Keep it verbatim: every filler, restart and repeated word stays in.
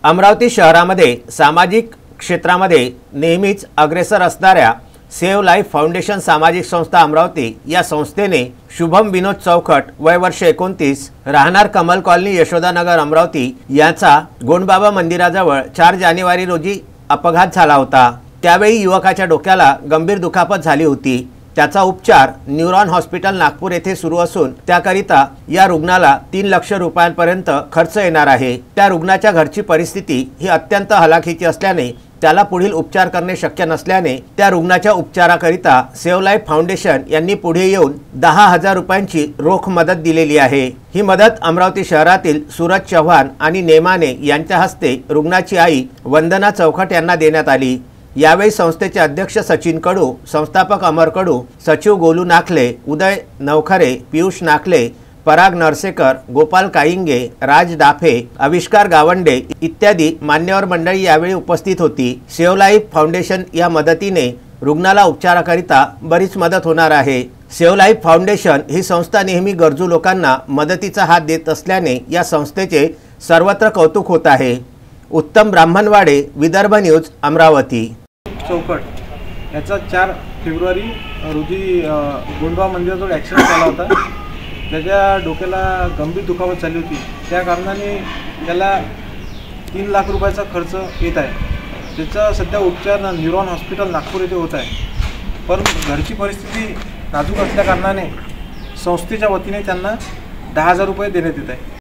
अमरावती शहरामध्ये सामाजिक क्षेत्रामध्ये नेहमीच अग्रेसर असणाऱ्या सेव्ह लाईफ फाउंडेशन सामाजिक संस्था अमरावती या संस्थेने शुभम विनोद चौखट वय वर्ष एकोणतीस राहणार कमल कॉलनी यशोदानगर अमरावती याचा गोंडबाबा मंदिराजवळ चार जानेवारी रोजी अपघात झाला होता। त्यावेळी युवकाच्या डोक्याला गंभीर दुखापत झाली होती। त्याचा उपचार न्यूरॉन हॉस्पिटल नागपूर येथे सुरू असून त्याकरिता या रुग्णाला तीन लाख रुपयांपर्यंत खर्च येणार आहे। त्या रुग्णाच्या घरची परिस्थिती ही अत्यंत हलाखीची असल्याने त्याला पुढील उपचार करणे शक्य नसल्याने त्या रुग्णाच्या उपचाराकरिता सेव्ह लाईफ फाउंडेशन यांनी पुढे येऊन दहा हजार रुपयांची रोख मदत दिलेली आहे। ही मदत अमरावती शहरातील सूरज चव्हाण आणि नेमाने यांच्या हस्ते रुग्णाची आई वंदना चौखट यांना देण्यात आली। यावेळी संस्थेचे अध्यक्ष सचिन कडू, संस्थापक अमर कडू, सचिव गोलू नाखले, उदय नवखरे, पियुष नाखले, पराग नरसेकर, गोपाल काईंगे, राज डाफे, आविष्कार गावंडे इत्यादी मान्यवर मंडळी यावेळी उपस्थित होती। सेव्ह लाईफ फाउंडेशन या मदतीने रुग्णाला उपचाराकरिता बरीच मदत होणार आहे। सेव्ह लाईफ फाउंडेशन ही संस्था नेहमी गरजू लोकांना मदतीचा हात देत असल्याने या संस्थेचे सर्वत्र कौतुक होत आहे। उत्तम ब्राह्मणवाडे, विदर्भ न्यूज, अमरावती। चौखट याचा चार फेब्रुवारी रोजी गोंडबाबा मंदिराजवळ ॲक्सिडेंट झाला होता। त्याच्या डोक्याला गंभीर दुखापत झाली होती। त्या कारणाने त्याला तीन लाख रुपयाचा खर्च येत आहे। त्याचा सध्या उपचार न्यूरॉन हॉस्पिटल नागपूर येथे होत आहे। पण घरची परिस्थिती नाजूक असल्या कारणाने संस्थेच्या वतीने त्यांना दहा हजार रुपये देण्यात येत आहे।